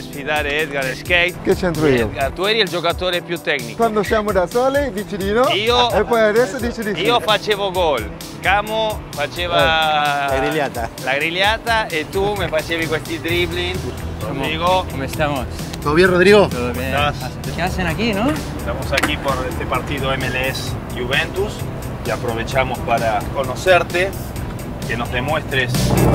sfidare Edgar skate. Che c'entro io? Edgar, tu eri il giocatore più tecnico. Quando siamo da soli dici di no e poi adesso dici di sì. Io facevo gol, Camo faceva la grigliata e tu mi facevi questi dribbling. Rodrigo, ¿Cómo estamos? ¿Todo bien, Rodrigo? Todo bien. ¿Estás? ¿Qué hacen aquí, no? Estamos aquí por este partido MLS Juventus y aprovechamos para conocerte, que nos demuestres.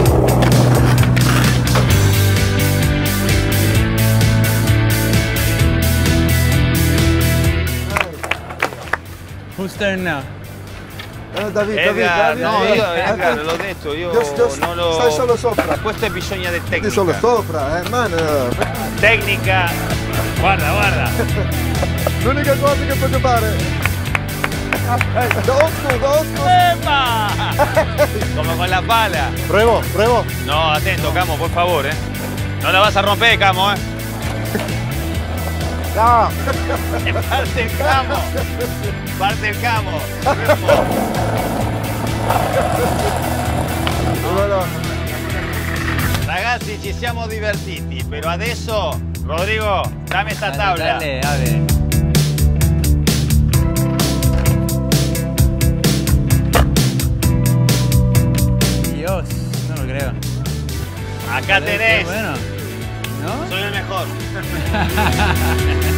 Who's turn now? David, Edgar, David. no, io Edgar, l'ho detto, io non lo... Stai solo sopra. Questo è bisogno di tecnica. Stai solo sopra, man. Tecnica. Guarda, guarda. L'unica cosa che posso fare. Da osco. ¡Epa! Como con la pala. Pruebo. No, atento, Camo, por favor, ¿eh? No la vas a romper, Camo, ¿eh? No. Parte el Camo. Parte il Camo. Ragazzi, ci siamo divertiti, però adesso, Rodrigo, dammi sta tavola. Dale, dale. Dios, no lo creo. Acá tenés. Bueno, ¿no? Soy el mejor.